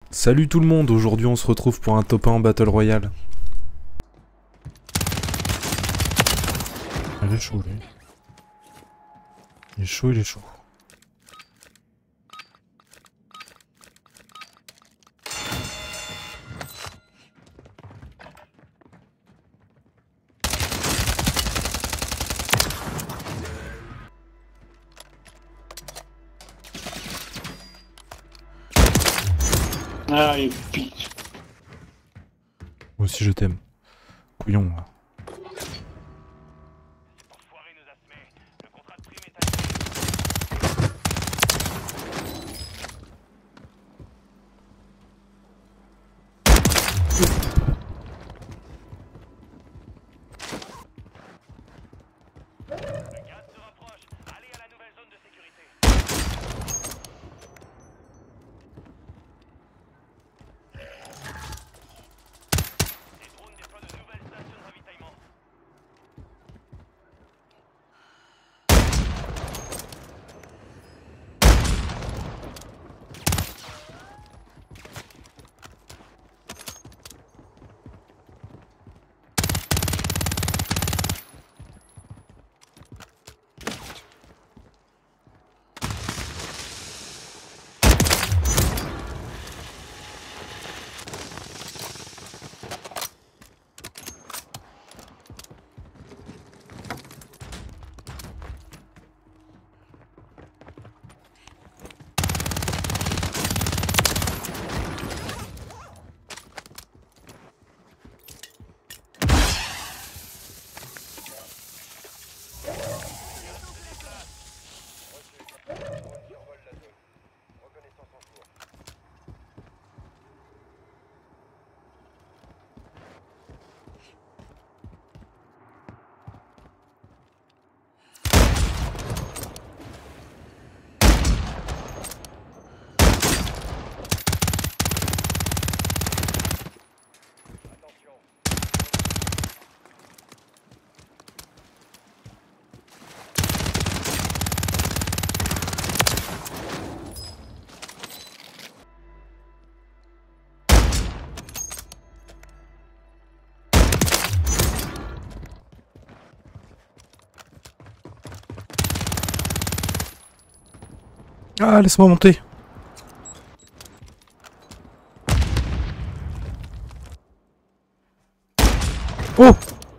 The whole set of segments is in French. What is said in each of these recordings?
Salut tout le monde, aujourd'hui on se retrouve pour un top 1 en Battle Royale. Il est chaud lui. Il est chaud, il est chaud. Ah, il pique. Moi aussi je t'aime. Couillon. Là. Ah, laisse-moi monter. Oh!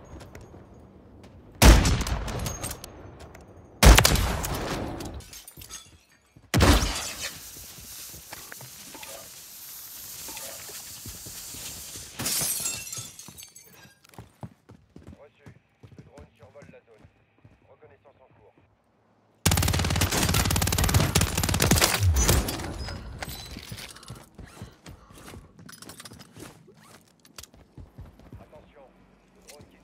Reçu. Le drone survole la zone. Reconnaissance en cours. Attention, le drone qui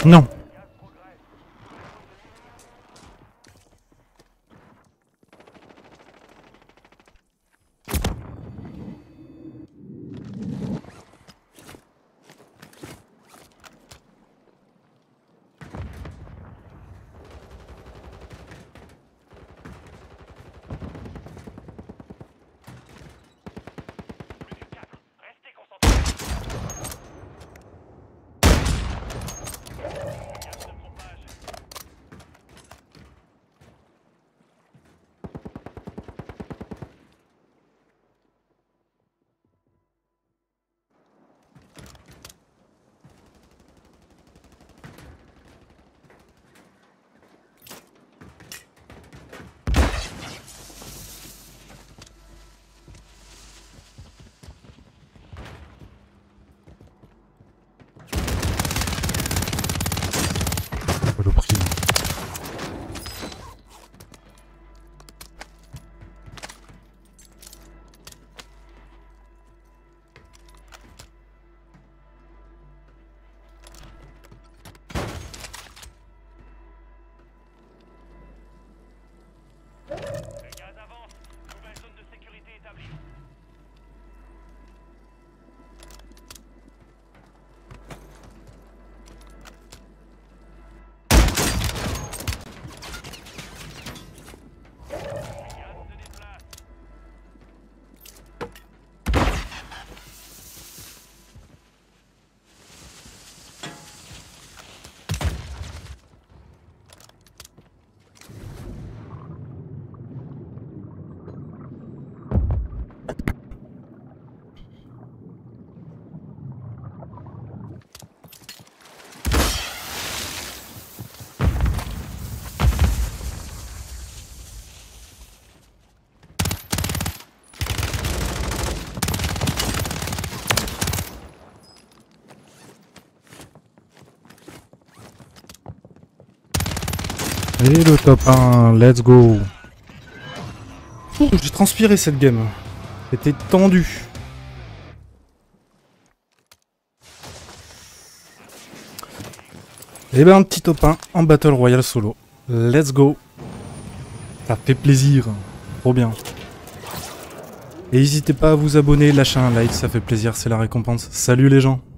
Non. Le prix. Le gaz avance. Nouvelle zone de sécurité établie. Le gaz se déplace. Et le top 1, let's go. J'ai transpiré cette game. C'était tendu. Et ben un petit top 1 en Battle Royale solo. Let's go. Ça fait plaisir. Trop bien. Et n'hésitez pas à vous abonner, lâcher un like, ça fait plaisir, c'est la récompense. Salut les gens.